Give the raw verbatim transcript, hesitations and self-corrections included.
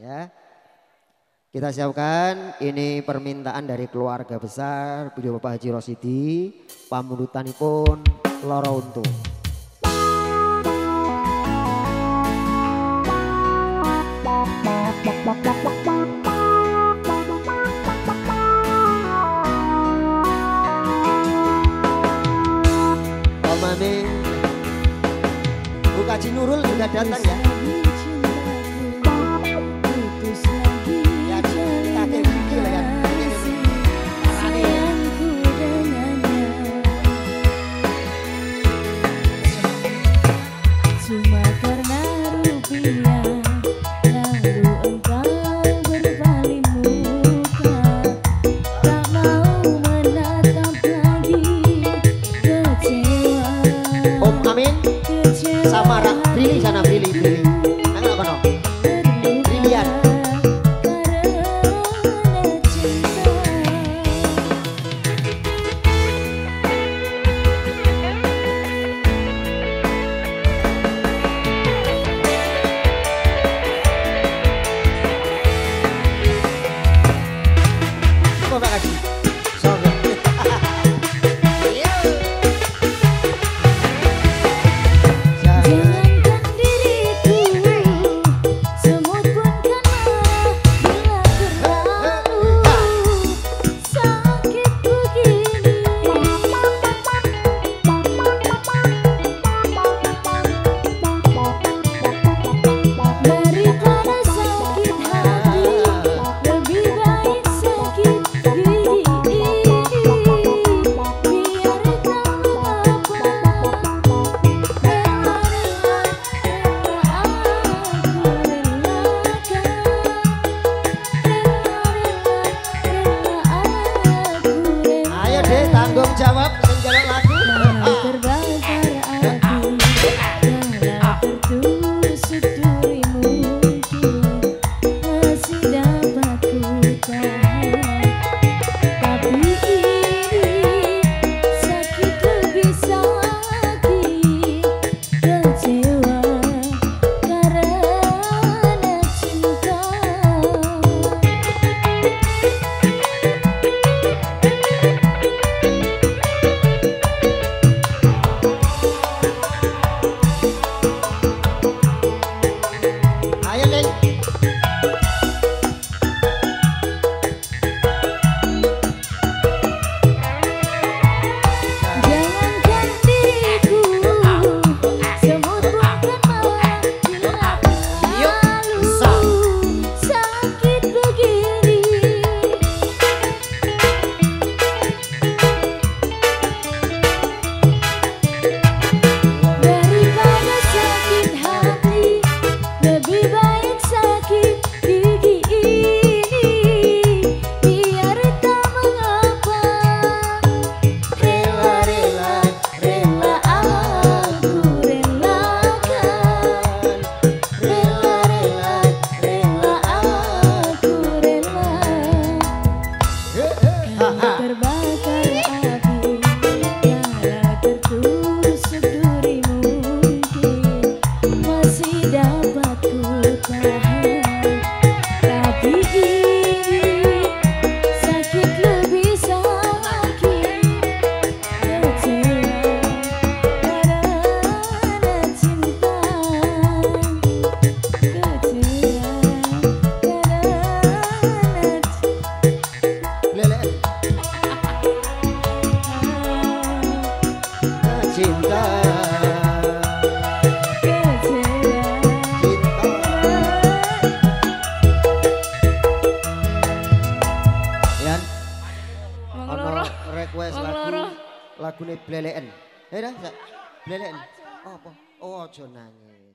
Ya. Kita siapkan ini permintaan dari keluarga besar Beliau Bapak Haji Rosidi, pamundutanipun Loro Untu. Om Amin, Bu Kaji Nurul juga datang ya. Sama Brili sana Brili Brili. Nang kono. Brilian. Kok gak kasih? Sorry. Tanggung jawab menjalani lagu. Terbakar hati, dalam tertusuk duri mungkin masih dapat ku tahan. Tapi ini sakit lebih sakit, kecewa karena cinta. Cinta, Yan, ono request lagu lagune Bleleken. Eh dah, Bleleken. Oh apa? Oh aja nangis.